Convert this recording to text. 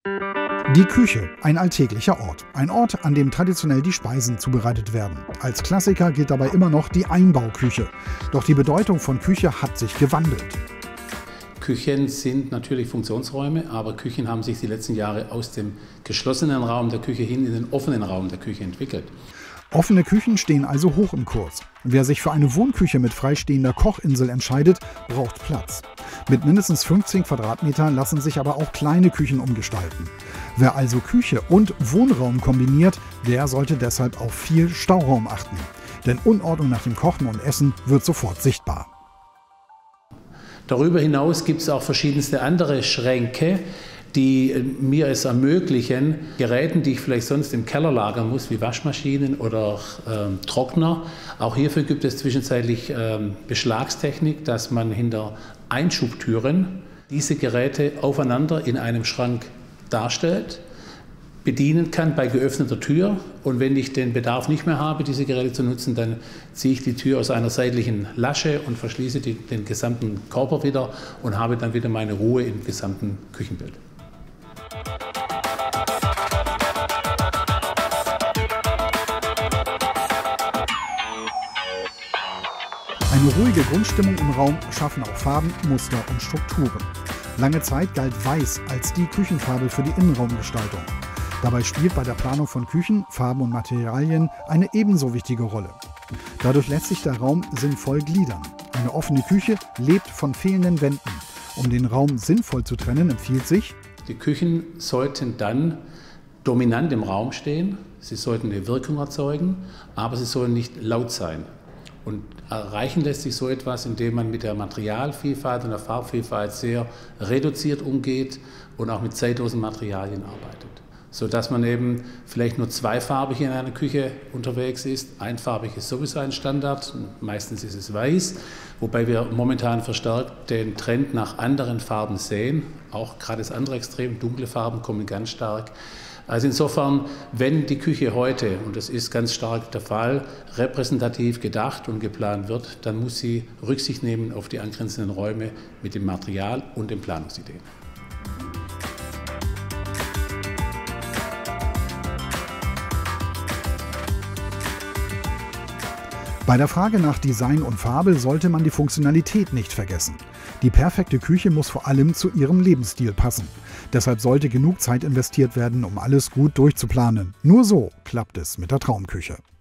Die Küche, ein alltäglicher Ort. Ein Ort, an dem traditionell die Speisen zubereitet werden. Als Klassiker gilt dabei immer noch die Einbauküche. Doch die Bedeutung von Küche hat sich gewandelt. Küchen sind natürlich Funktionsräume, aber Küchen haben sich die letzten Jahre aus dem geschlossenen Raum der Küche hin in den offenen Raum der Küche entwickelt. Offene Küchen stehen also hoch im Kurs. Wer sich für eine Wohnküche mit freistehender Kochinsel entscheidet, braucht Platz. Mit mindestens 15 Quadratmetern lassen sich aber auch kleine Küchen umgestalten. Wer also Küche und Wohnraum kombiniert, der sollte deshalb auf viel Stauraum achten. Denn Unordnung nach dem Kochen und Essen wird sofort sichtbar. Darüber hinaus gibt es auch verschiedenste andere Schränke, die mir es ermöglichen, Geräten, die ich vielleicht sonst im Keller lagern muss, wie Waschmaschinen oder Trockner. Auch hierfür gibt es zwischenzeitlich Beschlagstechnik, dass man hinter Einschubtüren diese Geräte aufeinander in einem Schrank darstellt, bedienen kann bei geöffneter Tür, und wenn ich den Bedarf nicht mehr habe, diese Geräte zu nutzen, dann ziehe ich die Tür aus einer seitlichen Lasche und verschließe den gesamten Körper wieder und habe dann wieder meine Ruhe im gesamten Küchenbild. Eine ruhige Grundstimmung im Raum schaffen auch Farben, Muster und Strukturen. Lange Zeit galt Weiß als die Küchenfarbe für die Innenraumgestaltung. Dabei spielt bei der Planung von Küchen, Farben und Materialien eine ebenso wichtige Rolle. Dadurch lässt sich der Raum sinnvoll gliedern. Eine offene Küche lebt von fehlenden Wänden. Um den Raum sinnvoll zu trennen, empfiehlt sich: Die Küchen sollten dann dominant im Raum stehen. Sie sollten eine Wirkung erzeugen, aber sie sollen nicht laut sein. Und erreichen lässt sich so etwas, indem man mit der Materialvielfalt und der Farbvielfalt sehr reduziert umgeht und auch mit zeitlosen Materialien arbeitet. Sodass man eben vielleicht nur zweifarbig in einer Küche unterwegs ist. Einfarbig ist sowieso ein Standard, meistens ist es weiß, wobei wir momentan verstärkt den Trend nach anderen Farben sehen. Auch gerade das andere Extrem, dunkle Farben kommen ganz stark. Also insofern, wenn die Küche heute, und das ist ganz stark der Fall, repräsentativ gedacht und geplant wird, dann muss sie Rücksicht nehmen auf die angrenzenden Räume mit dem Material und den Planungsideen. Bei der Frage nach Design und Farbe sollte man die Funktionalität nicht vergessen. Die perfekte Küche muss vor allem zu ihrem Lebensstil passen. Deshalb sollte genug Zeit investiert werden, um alles gut durchzuplanen. Nur so klappt es mit der Traumküche.